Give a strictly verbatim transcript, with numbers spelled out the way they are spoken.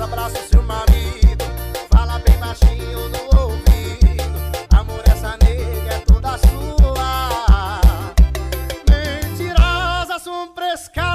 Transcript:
casa, abraça o seu marido, fala bem baixinho no ouvido. Amor, essa nega é toda sua. Mentirosa, sombrescada.